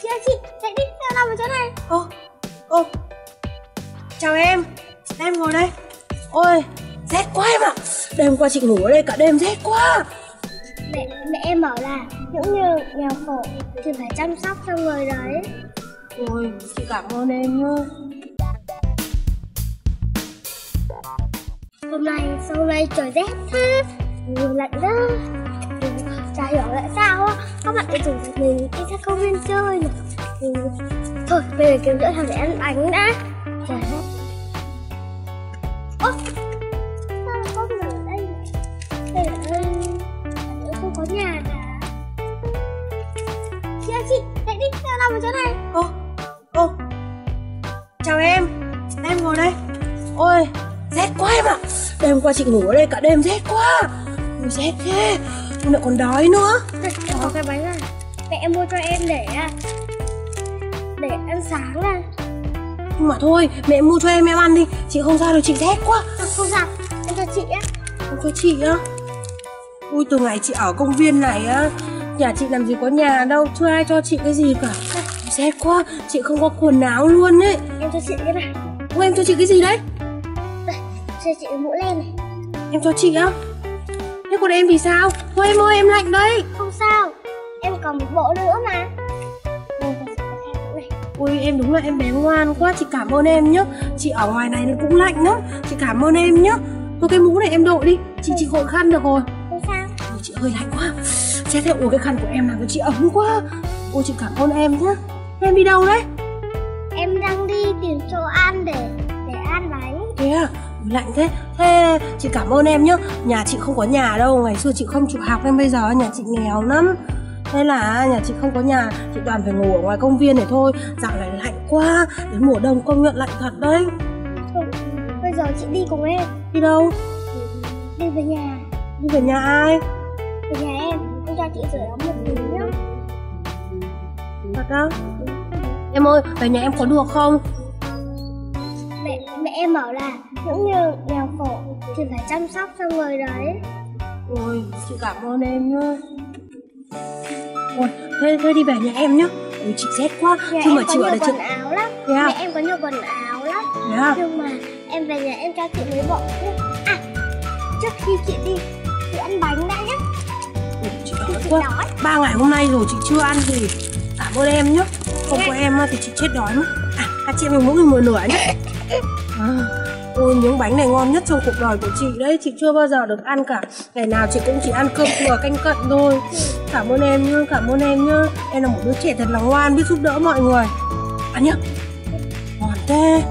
chị, dậy đi, sao nằm ở chỗ này? Ô, chào em ngồi đây. Ôi, rét quá em ạ. Đêm qua chị ngủ ở đây cả đêm rét quá. Mẹ em bảo là những người nghèo khổ thì phải chăm sóc cho người đấy. Ôi, chị cảm ơn em nhá. Hôm nay trời rét thế, lạnh đó. Chả hiểu tại sao á, các bạn lại rủ mình đi ra công viên chơi nhỉ. Thôi, bây giờ kiếm chỗ nào để ăn bánh đã. Trời đất. Ơ, sao lại có người ở đây nhỉ? Đây ở đây, không có nhà cả. Chị, dậy đi, sao nằm ở chỗ này? Ô, chào em ngồi đây. Ôi, rét quá em ạ. Đêm qua chị ngủ ở đây cả đêm rét quá. Ôi, rét thế. Em lại còn đói nữa. Đây, có cái bánh này. Mẹ em mua cho em để ăn sáng à. Nhưng mà thôi, mẹ mua cho em ăn đi. Chị không sao đâu, chị rét quá. Không sao, em cho chị á. Không có chị á. Ui, từ ngày chị ở công viên này á, nhà chị làm gì có nhà đâu, chưa ai cho chị cái gì cả. Rét quá, chị không có quần áo luôn ấy. Em cho chị cái này. Ui, em cho chị cái gì đấy? Đây, cho chị cái mũ len này. Em cho chị á? Thế còn em thì sao? Thôi em ơi, em lạnh đấy. Không sao, em còn một bộ nữa mà. Ui, em đúng là em bé ngoan quá, chị cảm ơn em nhá. Chị ở ngoài này nó cũng lạnh lắm, chị cảm ơn em nhá. Thôi cái mũ này em đội đi, chị gội khăn được rồi. Không sao. Ôi, chị hơi lạnh quá. Chết thế, ôi cái khăn của em làm cho chị ấm quá. Ôi chị cảm ơn em nhá. Em đi đâu đấy? Em đang đi tìm chỗ ăn để ăn bánh. Thế à? Lạnh thế. Thế chị cảm ơn em nhá. Nhà chị không có nhà đâu, ngày xưa chị không chịu học nên bây giờ nhà chị nghèo lắm. Thế là nhà chị không có nhà, chị toàn phải ngủ ở ngoài công viên này thôi. Dạo này lạnh quá, đến mùa đông công nhận lạnh thật đấy. Thôi, bây giờ chị đi cùng em. Đi đâu? Đi về nhà. Đi về nhà ai? Về nhà em cho chị sửa ấm một tí nhá. Thật á? Em ơi, về nhà em có được không? Mẹ em bảo là những người nghèo khổ thì phải chăm sóc cho người đấy. Ôi, chị cảm ơn em nhá. Ôi, thế đi về nhà em nhá. Ôi, chị rét quá. Nhà chứ em mà có chị ở nhiều đây quần áo lắm. À? Mẹ em có nhiều quần áo lắm. À? Nhưng mà em về nhà em cho chị mấy bộ nhé. À, trước khi chị đi, chị ăn bánh đã nhé. Ôi, chị đói quá. 3 ngày hôm nay rồi chị chưa ăn gì. Cảm ơn em nhá. Không có em thì chị chết đói mất. À, chị em mình mỗi người một nửa nhé. Ôi, miếng bánh này ngon nhất trong cuộc đời của chị đấy. Chị chưa bao giờ được ăn cả. Ngày nào chị cũng chỉ ăn cơm thừa canh cận thôi. Cảm ơn em nhá, cảm ơn em nhá. Em là một đứa trẻ thật là ngoan, biết giúp đỡ mọi người. Ăn nhá. Ngon thế.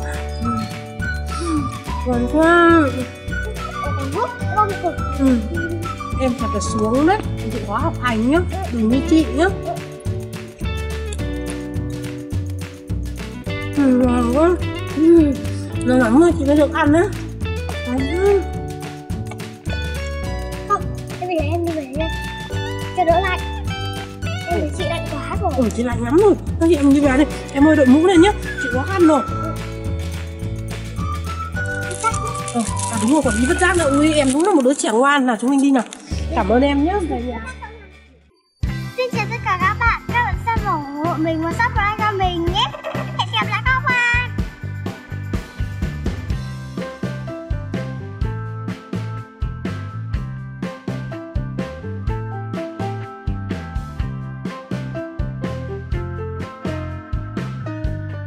Ngon quá. Em thật là xuống đấy. Em chịu khó học hành nhá. Đừng như chị nhá. Ngon quá. Ngon lắm rồi, chị mới được ăn á. Không, em về nhà em đi về nha. Cho đỡ lạnh. Em thấy chị lạnh quá rồi. Chị lạnh lắm rồi. Thôi chị em đi về đi. Em ơi đội mũ này nhá. Chị có khăn rồi. Đúng rồi, quản lý vứt rác nữa. Ui, em đúng là một đứa trẻ ngoan. Nào chúng mình đi nào. Cảm ơn em nhé. Xin chào tất cả các bạn xem ủng hộ mình và sắp